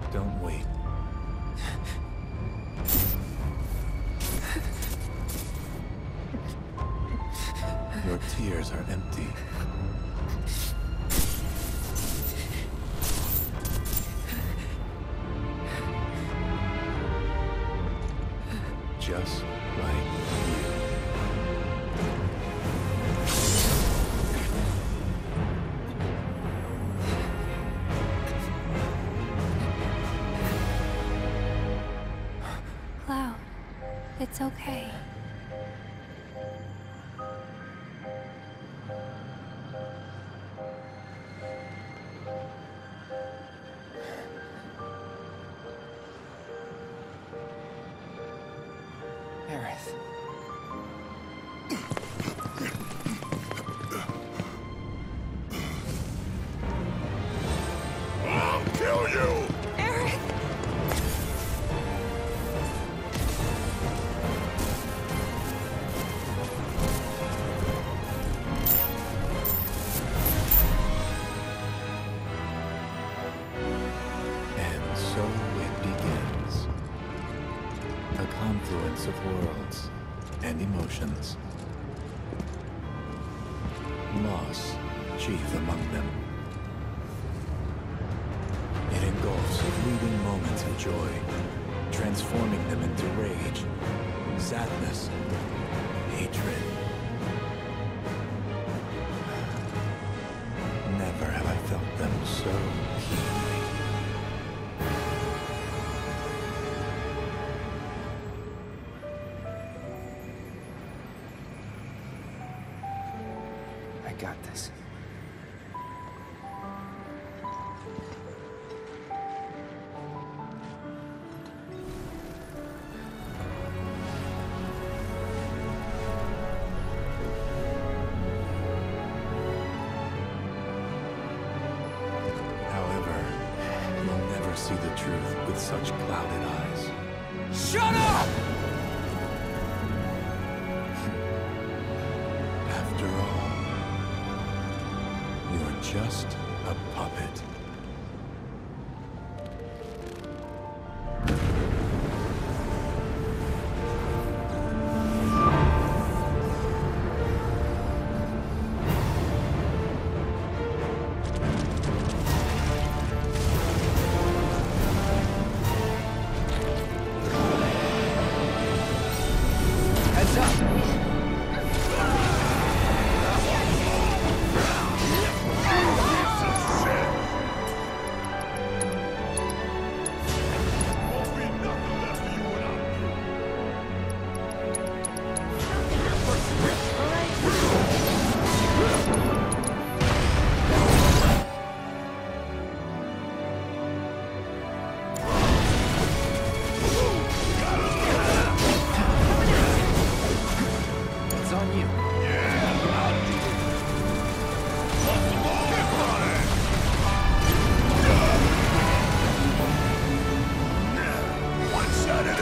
Don't wait. Your tears are empty. Just like you. Cloud, it's okay. Aerith. I'll kill you! Aerith! And so it begins. A confluence of worlds and emotions. Loss, chief among them. It engulfs fleeting moments of joy, transforming them into rage, sadness, hatred. Never have I felt them so keenly. I got this. However, you'll never see the truth with such clouded eyes. Shut up! After all, you're just a puppet. Heads up! Won't be nothing left of you when I'm through. It's on you. Yeah, I'll do it. Want some more? Get on it. One shot at a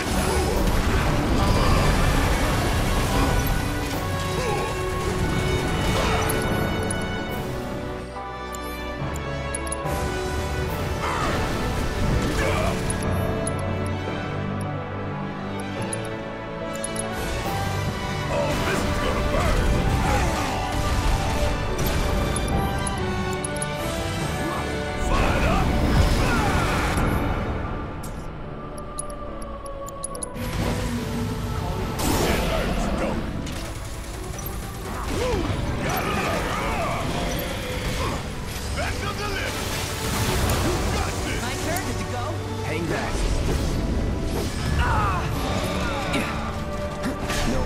Oh, this is gonna burn! Fired up! It hurts, don't it? Gotta love it! Special delivery! You got this! My turn to go. Hang back. No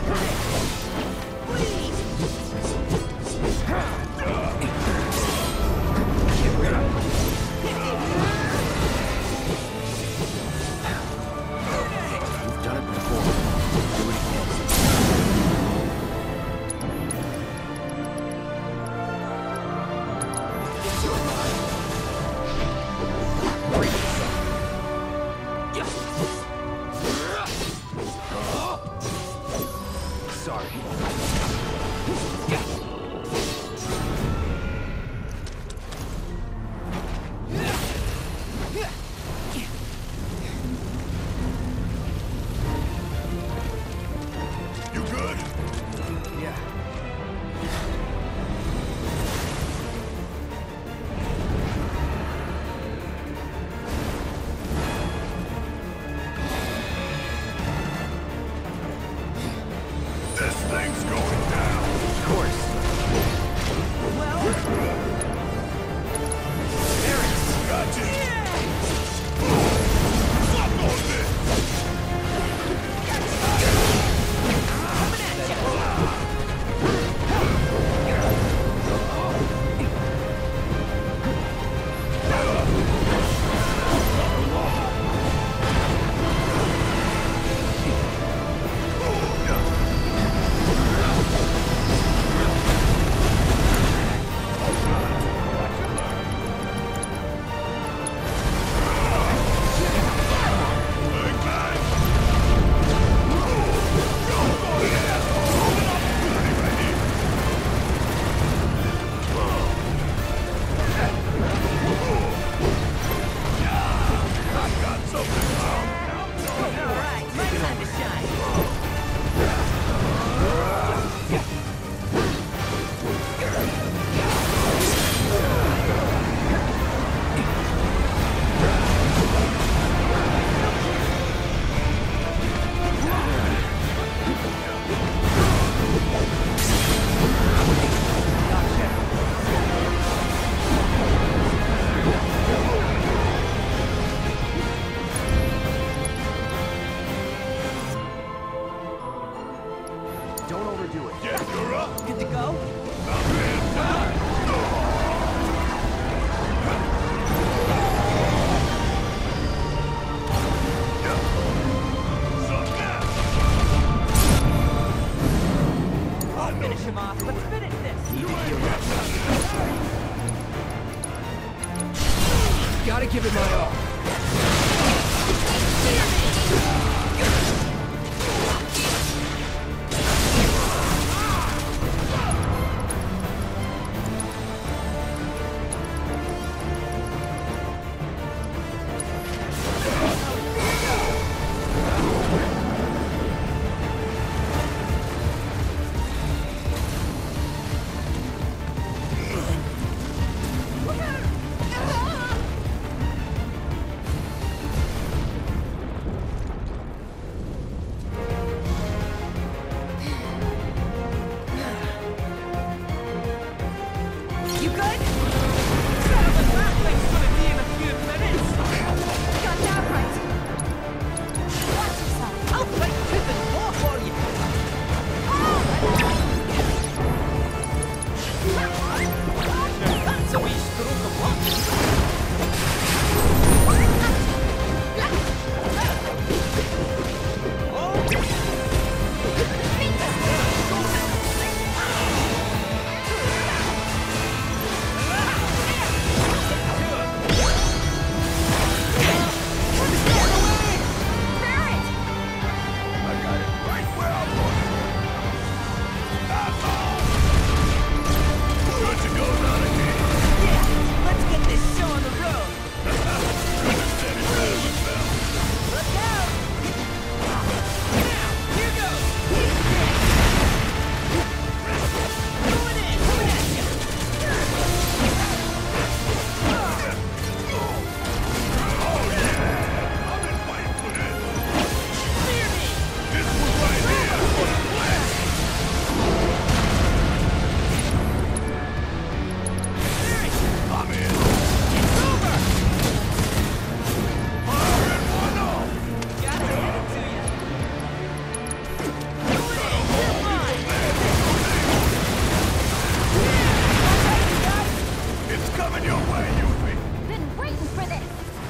You've done it before. Do it again. good to go? I'll finish him off. Let's finish this. Need to heal that. Gotta give it my all. You good? That thing's gonna be in a few minutes. Got that right. Watch yourself. I'll play tooth and claw for you. That's a wee stroke of luck. Let's get this show on the road. Look out! Now, here goes. Going in, coming at you. Clear me. It's over. Gotta hand it to you. Go in, you're mine. It's coming your way, Yuffie! Been waiting for this.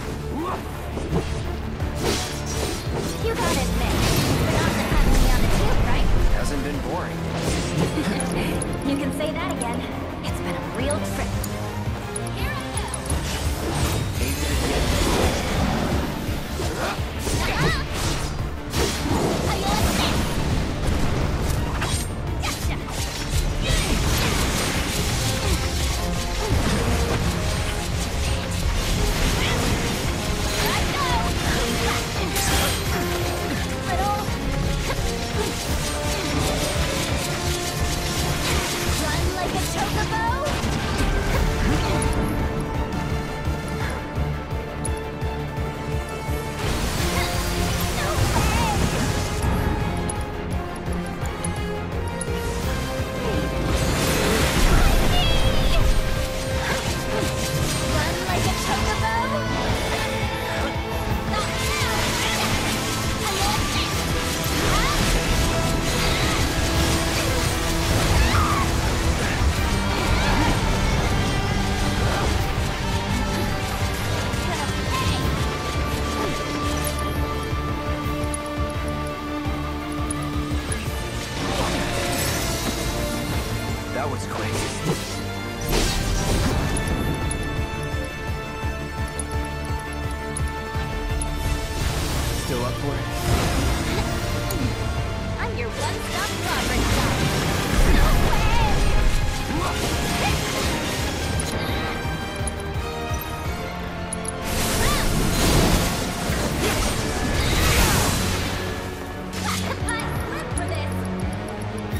You gotta admit, you're not the having me on the tube, right? Hasn't been boring. You can say that again. It's been a real trip. Here I go. Hate to admit. How you like this? Gotcha. Right go. Little. Run like a chocobo. No way. Run like a chocobo. Not now. I love this. That was quick. Still up for it? I'm your one-stop progress stop. No way! I live for this.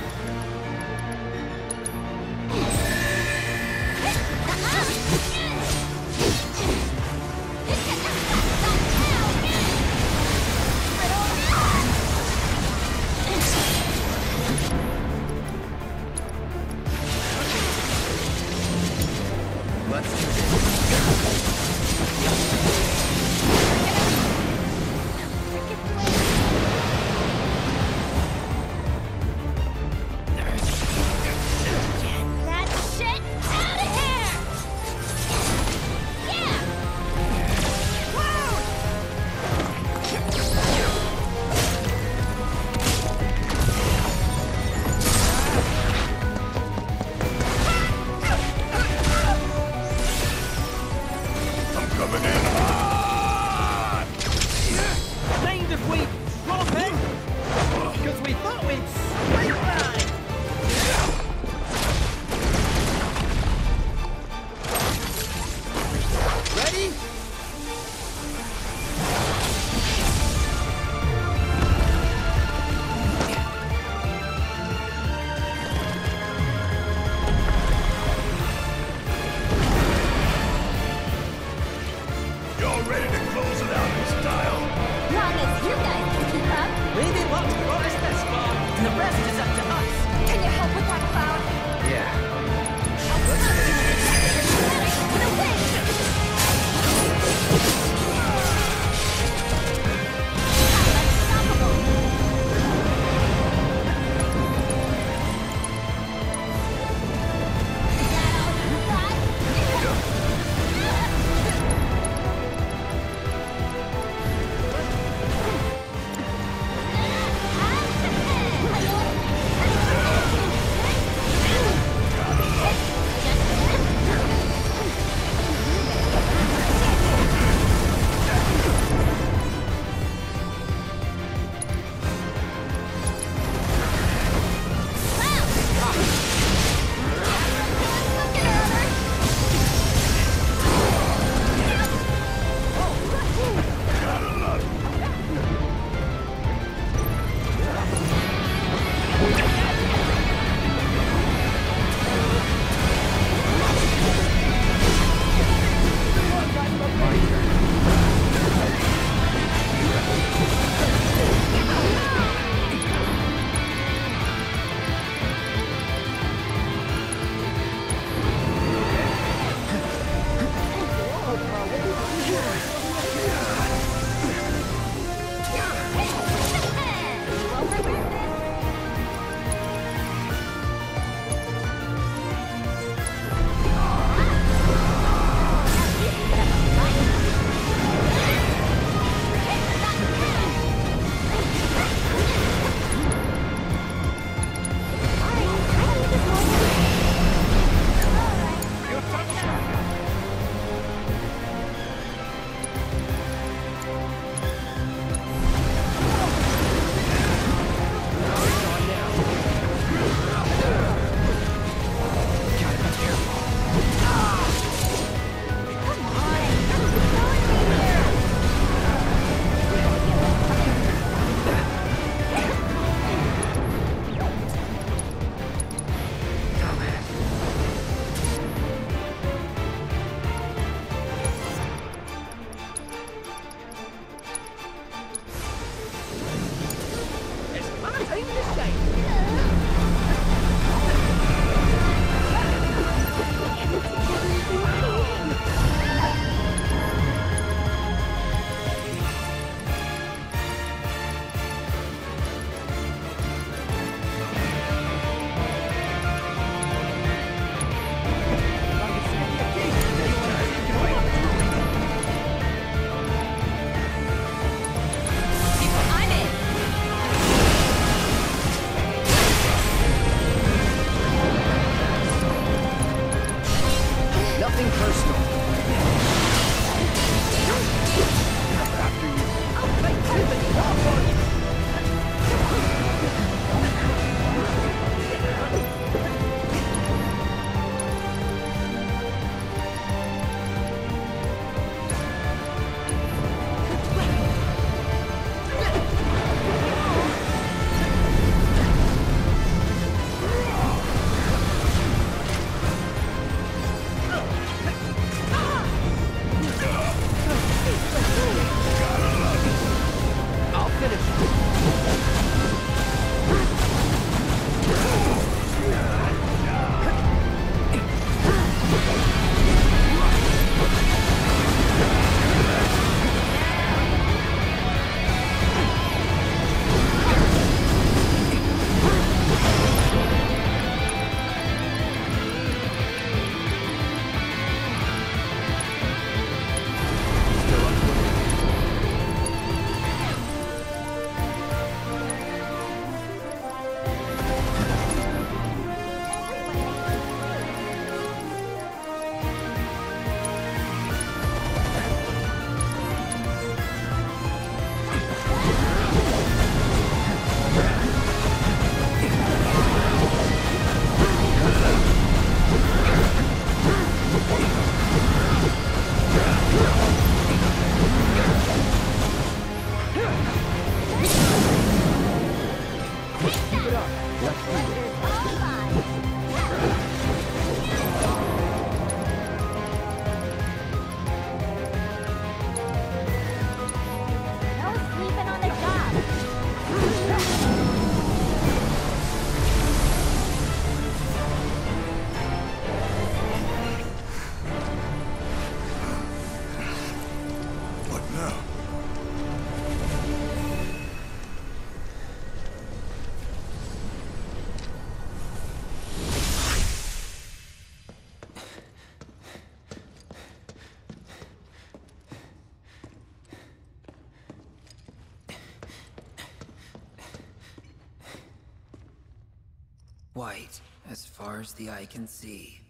White, as far as the eye can see.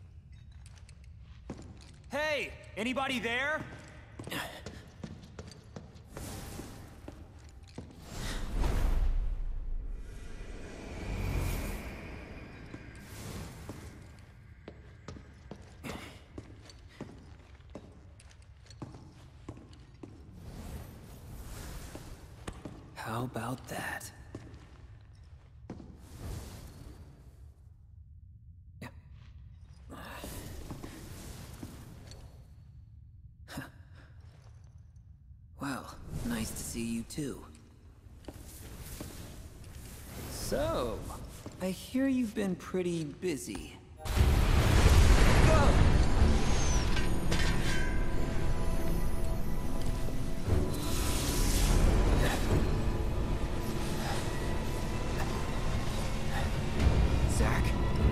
Hey! Anybody there? How about that? Well, nice to see you too. So, I hear you've been pretty busy. Zach?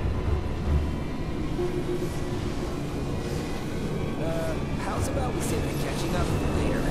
How's about we save the catching up for later?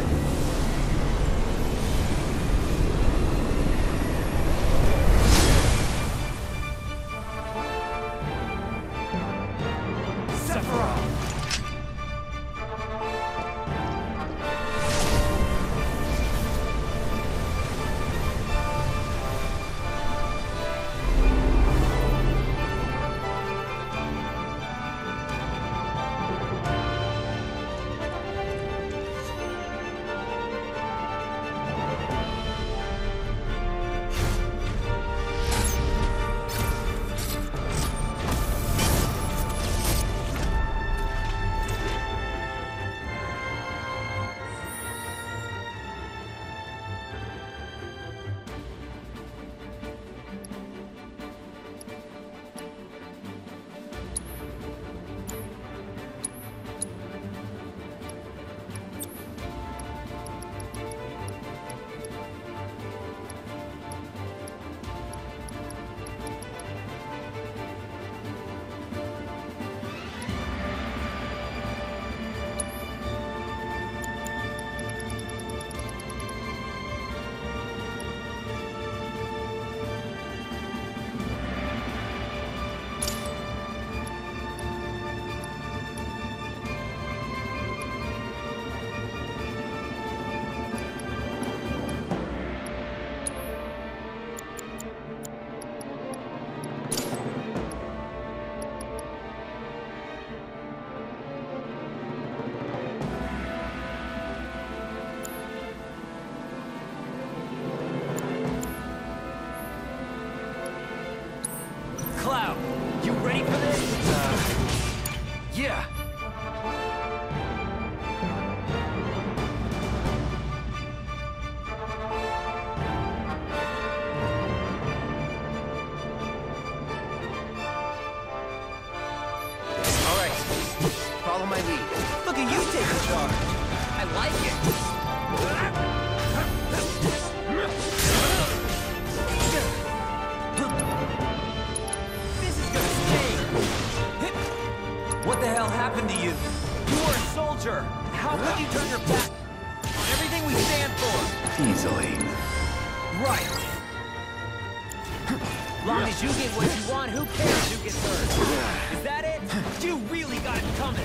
Cloud, you ready for this? Yeah! Alright, follow my lead. Look at you take the charge! I like it! What the hell happened to you? You were a soldier. How could you turn your back on everything we stand for? Easily. Right. Long as you get what you want, who cares who gets hurt? Is that it? You really got it coming.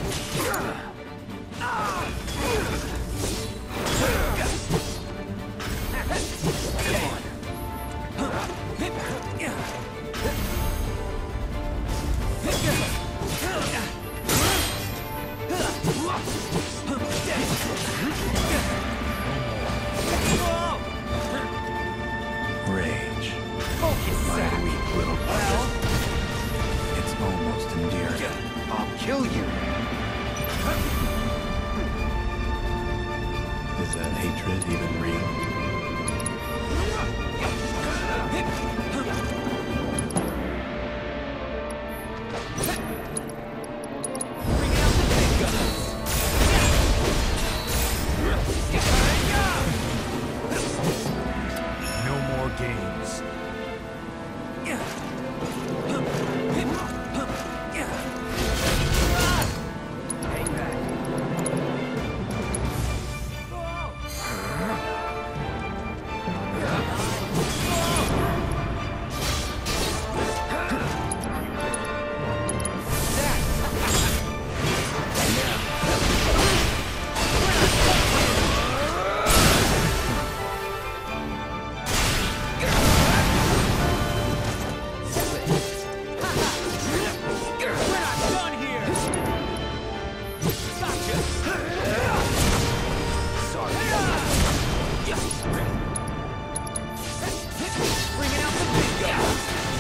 Rage. Focus, My Zach. weak little Well, It's almost endearing. I'll kill you. Is that hatred even real? bring out the big guns. No more games. Hang back. Bringing out the big guns.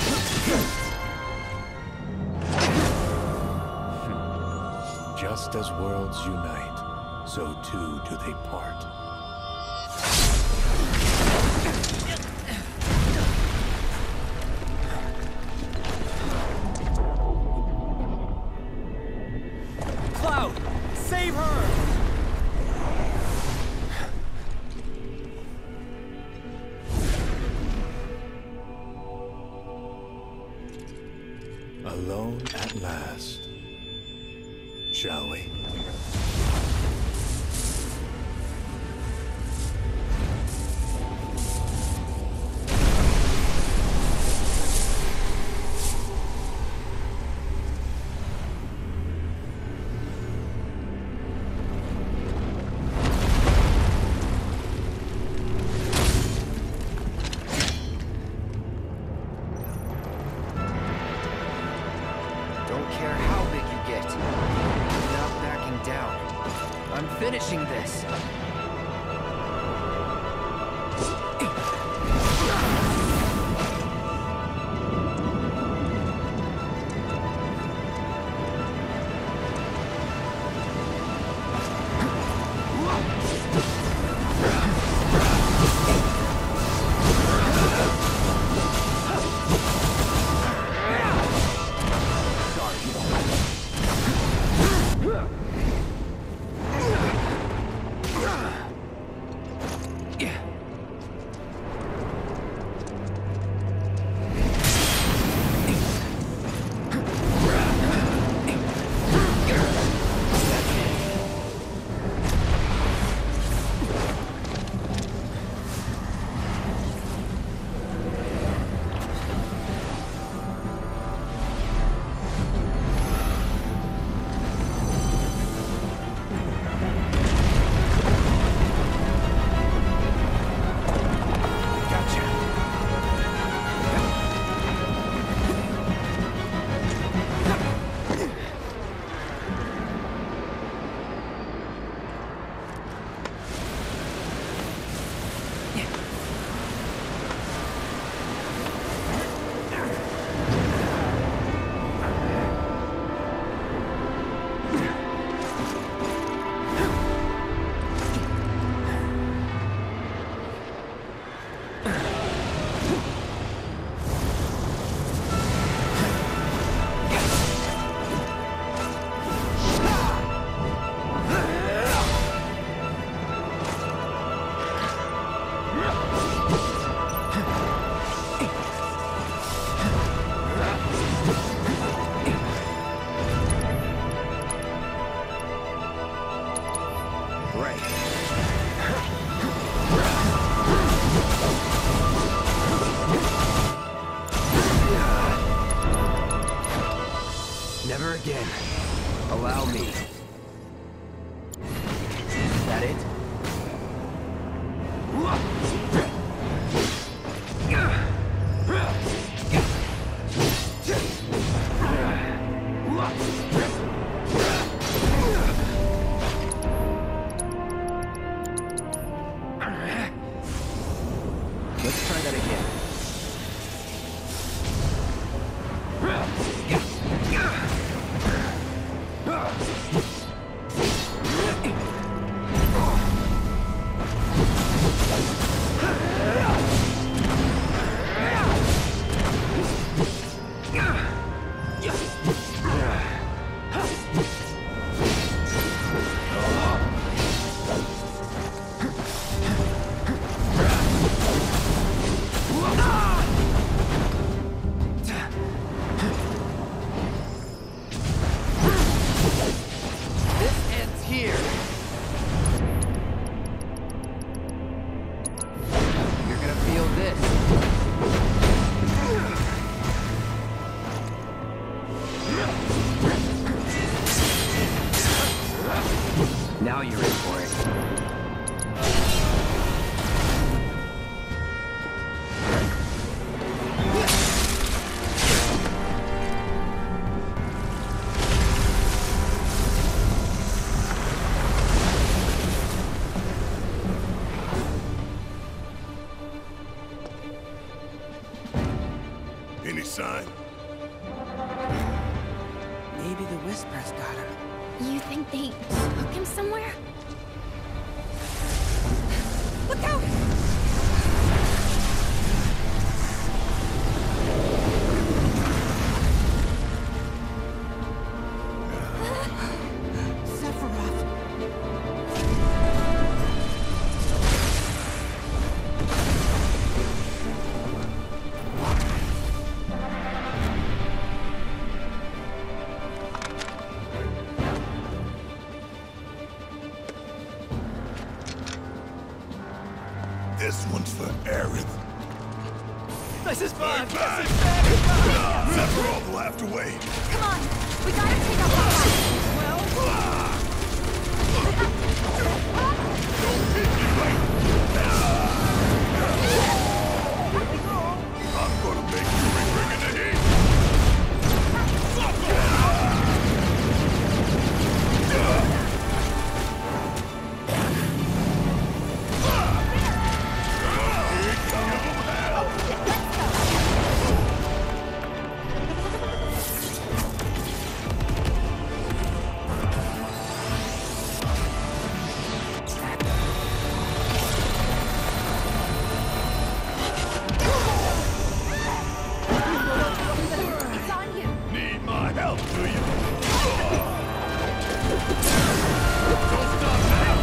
Just as worlds unite, so too do they part. Cloud, save her! Alone at last. Shall we? Don't care how big you get. Without backing down. I'm finishing this. Never again. Allow me. Is that it? Let's try that again. Now you're in for it. sign? Maybe the Whispers got him. You think they took him somewhere? Look out! This one's for Aerith. This is fun! This is fun! Sephiroth will have to wait. Come on! We gotta take a look! I'm gonna make you bring in the heat. It's on you! Need my help, do you? Don't stop now!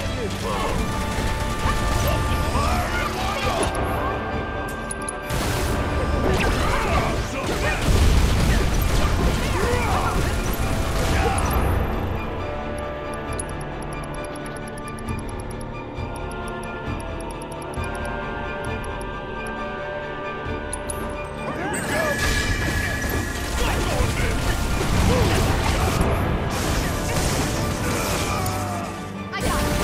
Fire and water! Here we go! I got it!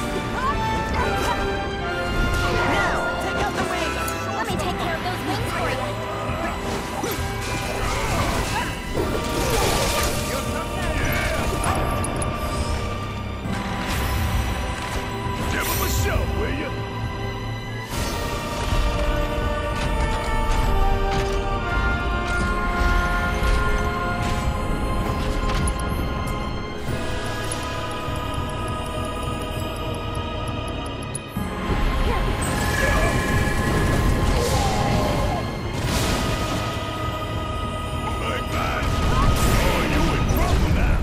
Now, take out the wings! Let me take care of those wings for you! Give him a show, will you? Big man! Oh, you in trouble now!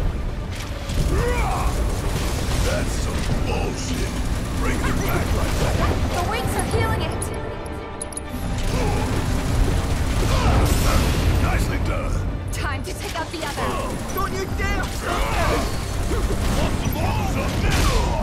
That's some bullshit! Bring it back like that! The wings are healing it! Nicely done! Time to take out the other! Don't you dare stop! Want some more? Some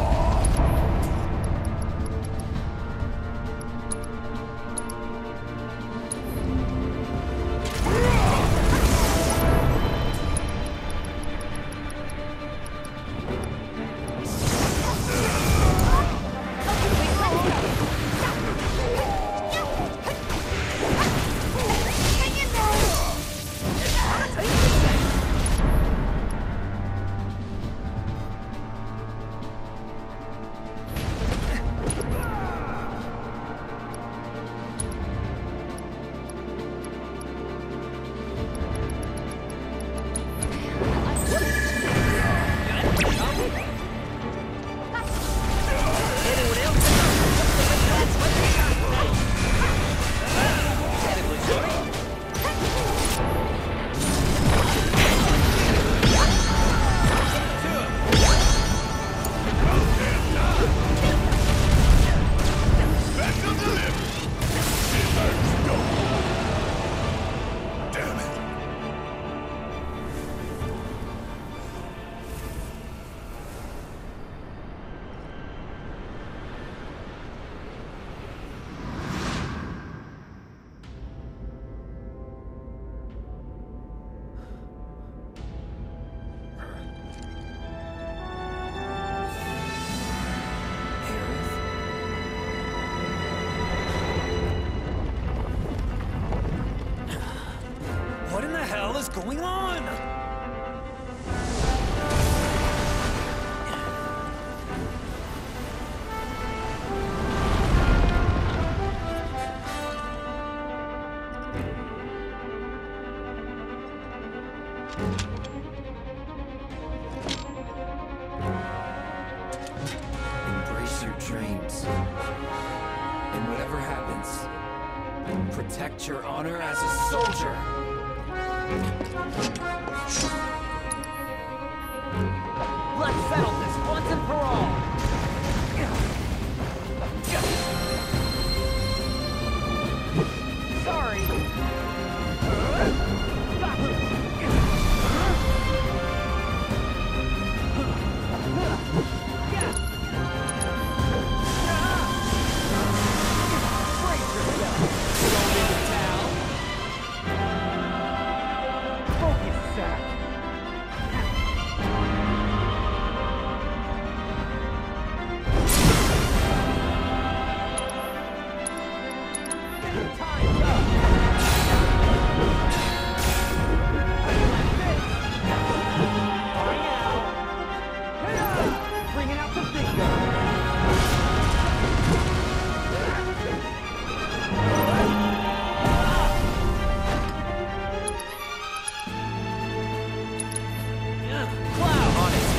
Damn it! What in the hell is going on? And whatever happens, protect your honor as a soldier. Let's settle this once and for all! Sorry! Brace yourself! Don't need a towel! Focus, Zack! Time's up! Bringing out the big guns! Cloud on it!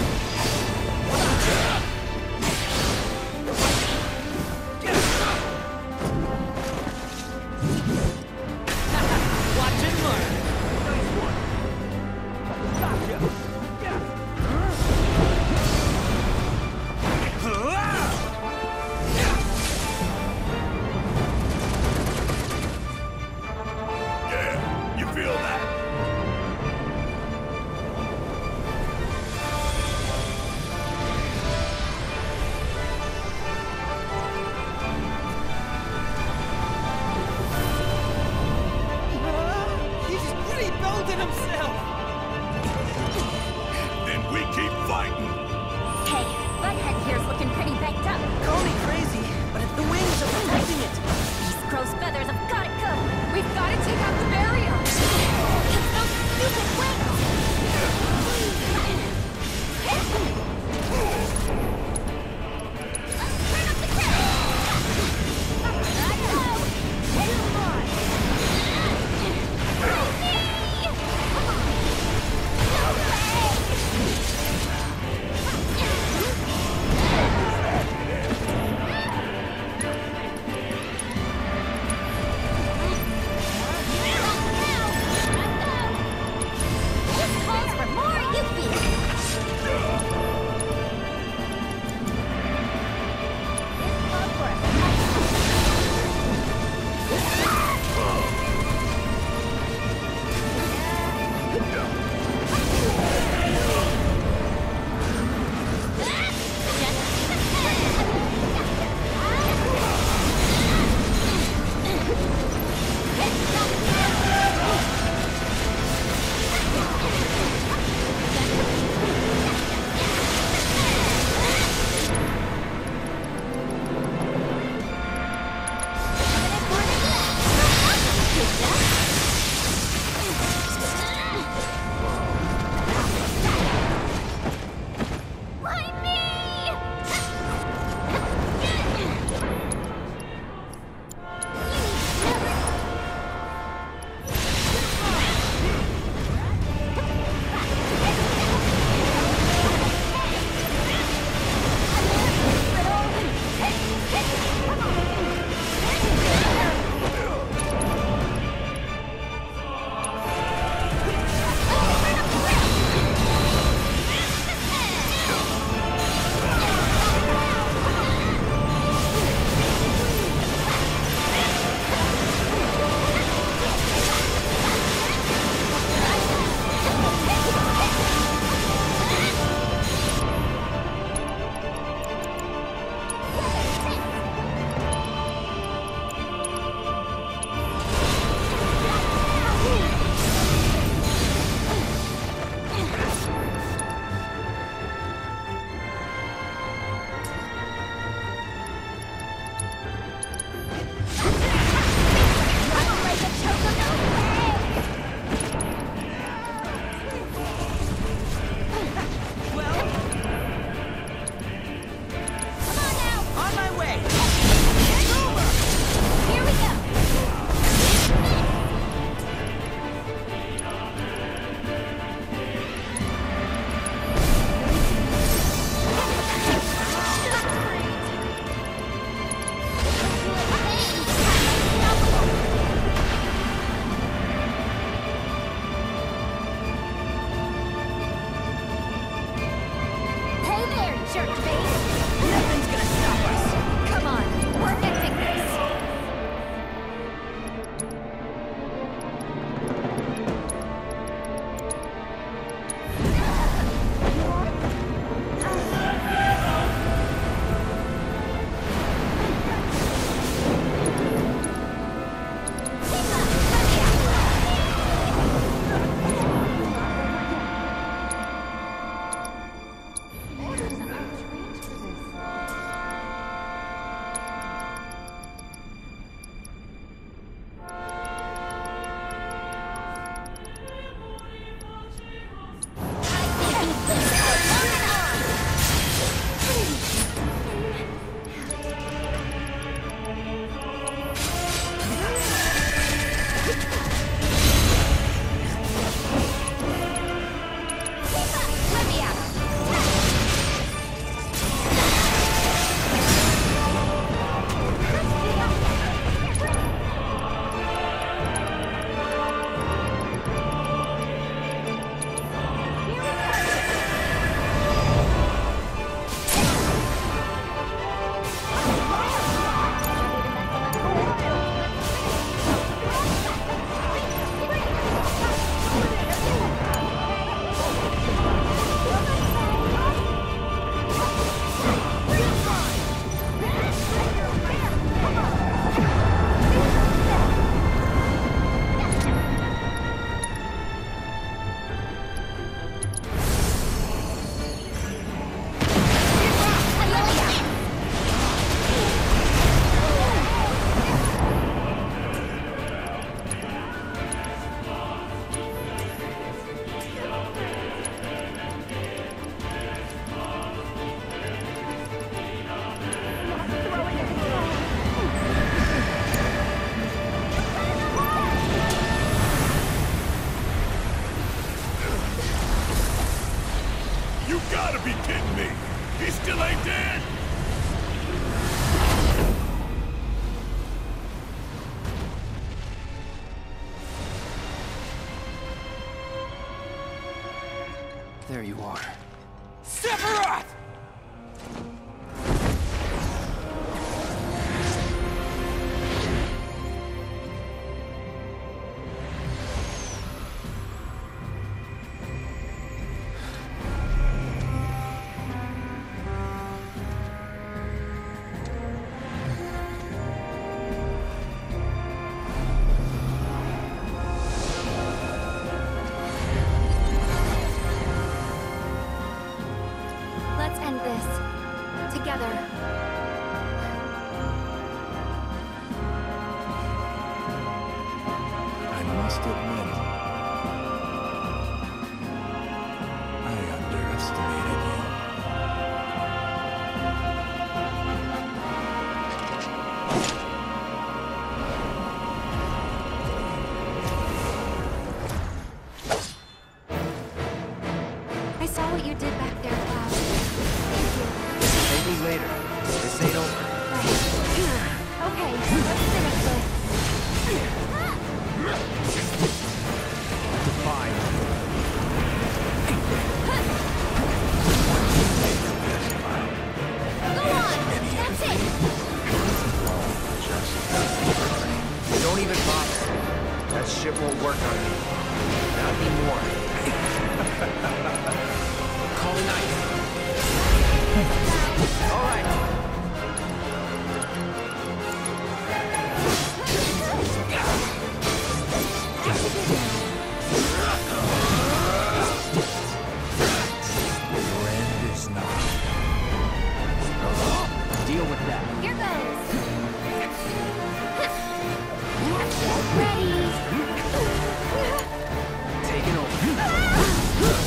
There you are. Sephiroth! Let's end this. Together. I must admit, I underestimated you. I saw what you did back there, Cloud. Maybe later. This ain't over. Right. Okay, let's finish this. Fine. Go on! That's it! Don't even bother. That shit won't work on me. Not anymore. Calling ice. All right. Your end is not. Deal with that. Here goes! Ready! Taking over.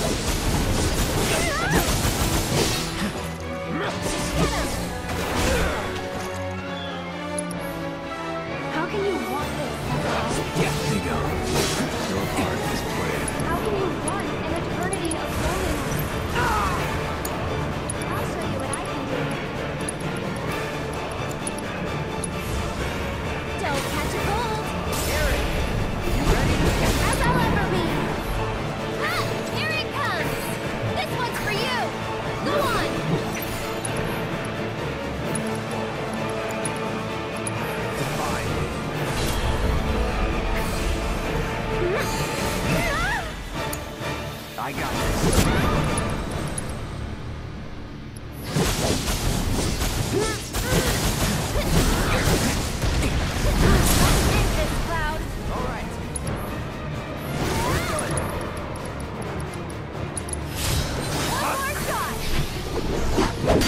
How can you want this? Here goes. Your part is played. How can you want an eternity of loneliness? I'll show you what I can do. Don't catch a cold. Aaron, you ready? As I'll ever be. Ah, here it comes. This one's for you. Go on. Fine. I got this. End this, Cloud. All right. One more shot.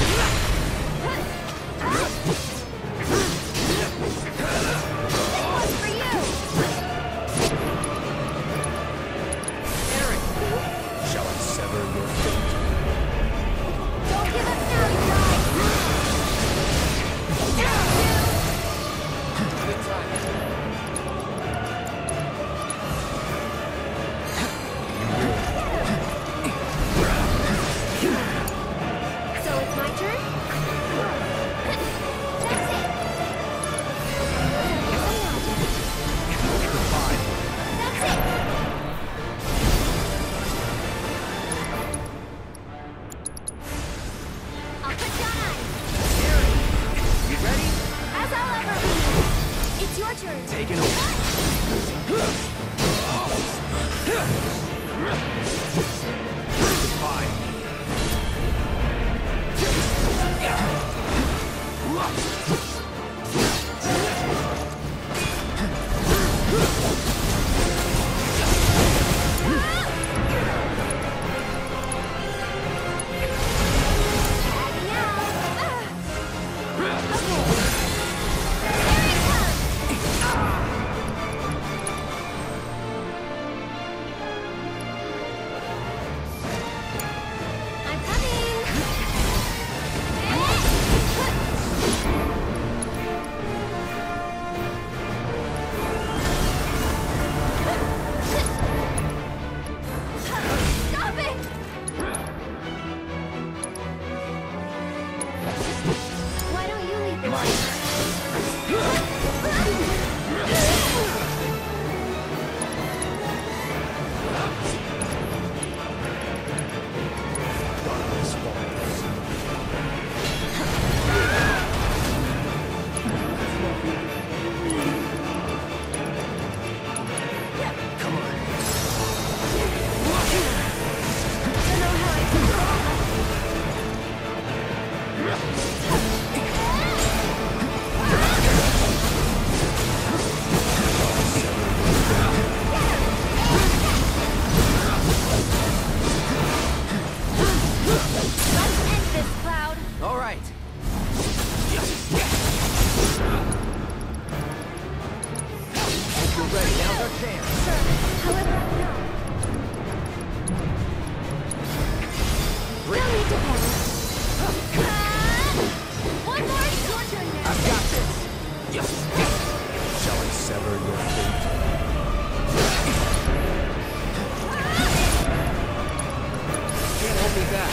This one's for you. Aaron, Shall I sever your fate? Don't give up now, you guys. Down, you. good time. So it's my turn? That's it. That's it. I'll put down ice. Aaron, you ready? As I'll ever be. It's your turn. Taking over. Fine. Tagging out. Okay. Here it comes. I'm coming. can. Sure. However, no. No need to panic. One more. It's your turn now. I've got this. Yes. Shall I sever your fate? Can't hold me back.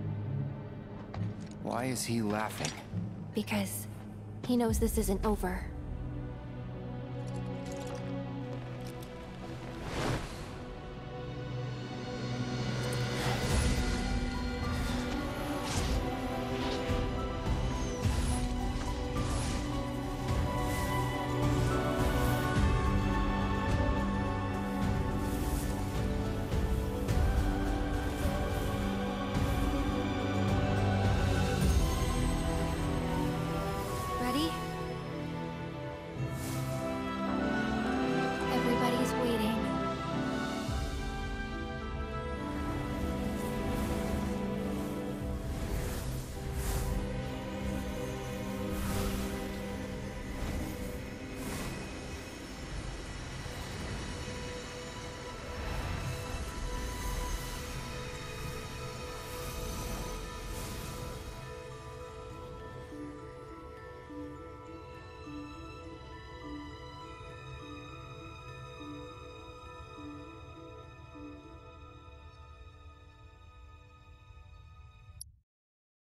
Why is he laughing? Because he knows this isn't over.